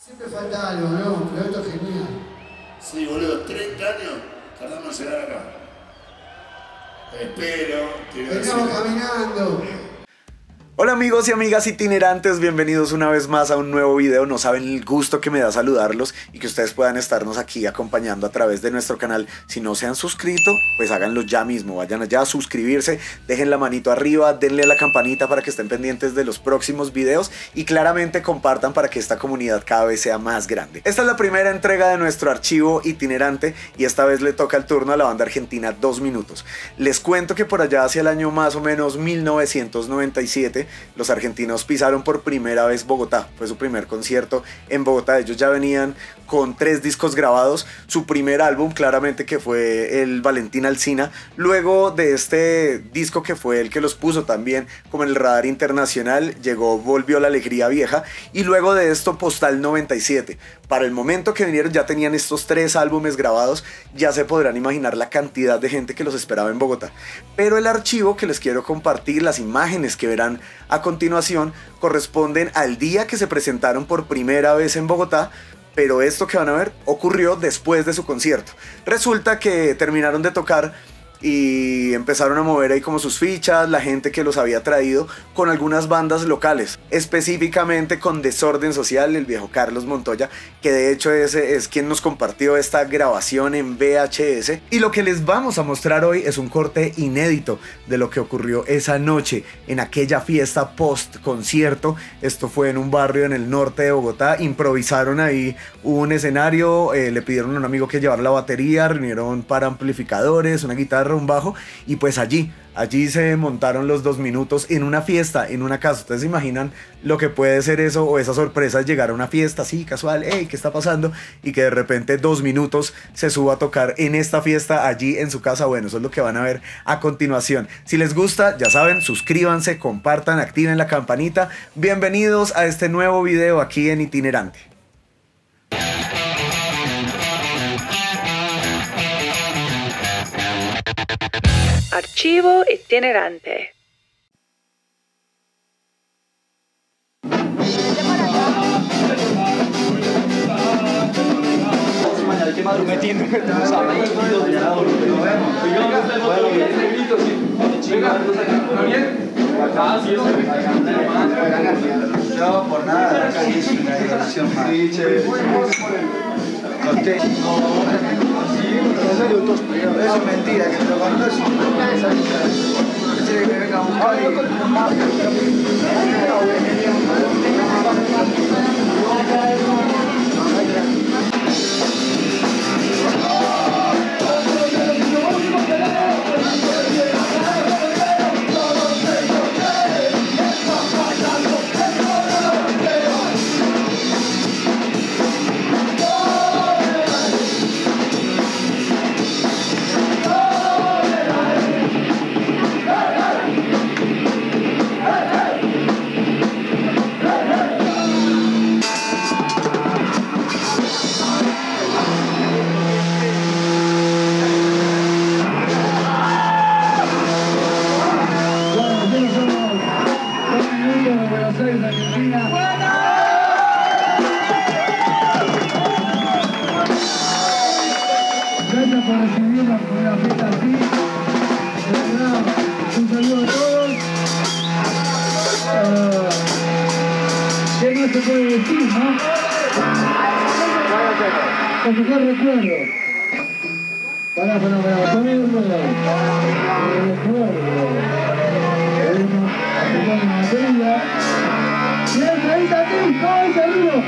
Siempre falta algo, ¿no? Pero esto es genial. Sí, boludo, 30 años tardamos en llegar acá. Espero que no Estamos caminando. Hola amigos y amigas itinerantes, bienvenidos una vez más a un nuevo video. No saben el gusto que me da saludarlos y que ustedes puedan estarnos aquí acompañando a través de nuestro canal. Si no se han suscrito, pues háganlo ya mismo, vayan allá a suscribirse, dejen la manito arriba, denle a la campanita para que estén pendientes de los próximos videos y claramente compartan para que esta comunidad cada vez sea más grande. Esta es la primera entrega de nuestro archivo itinerante y esta vez le toca el turno a la banda argentina 2 minutos. Les cuento que por allá hacia el año más o menos 1997, los argentinos pisaron por primera vez Bogotá. Fue su primer concierto en Bogotá. Ellos ya venían con 3 discos grabados. Su primer álbum claramente que fue el Valentín Alsina. Luego de este disco que fue el que los puso también como en el radar internacional, llegó Volvió la Alegría Vieja. Y luego de esto Postal 97. Para el momento que vinieron ya tenían estos 3 álbumes grabados. Ya se podrán imaginar la cantidad de gente que los esperaba en Bogotá. Pero el archivo que les quiero compartir, las imágenes que verán a continuación, corresponden al día que se presentaron por primera vez en Bogotá, pero esto que van a ver ocurrió después de su concierto. Resulta que terminaron de tocar y empezaron a mover ahí como sus fichas, la gente que los había traído con algunas bandas locales, específicamente con Desorden Social, el viejo Carlos Montoya, que de hecho es quien nos compartió esta grabación en VHS. Y lo que les vamos a mostrar hoy es un corte inédito de lo que ocurrió esa noche en aquella fiesta post concierto. Esto fue en un barrio en el norte de Bogotá. Improvisaron ahí un escenario, le pidieron a un amigo que llevara la batería, reunieron para amplificadores, una guitarra, un bajo, y pues allí se montaron los 2 minutos en una fiesta, en una casa. Ustedes se imaginan lo que puede ser eso, o esa sorpresa, llegar a una fiesta así casual, hey, ¿qué está pasando? Y que de repente 2 minutos se suba a tocar en esta fiesta allí en su casa. Bueno, eso es lo que van a ver a continuación. Si les gusta, ya saben, suscríbanse, compartan, activen la campanita. Bienvenidos a este nuevo video aquí en Itinerante. Archivo itinerante. Yo por nada acá hice una diversión más. Eso es mentira, que me lo contás y que me venga a buscar con mejor recuerdo. Para, ponme un recuerdo. Una batería. Y el 30 aquí, todo ese río.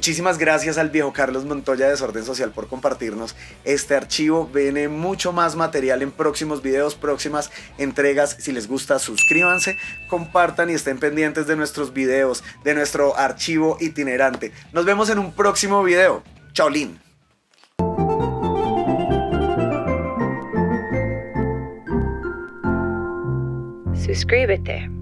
Muchísimas gracias al viejo Carlos Montoya de Desorden Social por compartirnos este archivo. Viene mucho más material en próximos videos, próximas entregas. Si les gusta, suscríbanse, compartan y estén pendientes de nuestros videos, de nuestro archivo itinerante. Nos vemos en un próximo video. Chaolín. Suscríbete.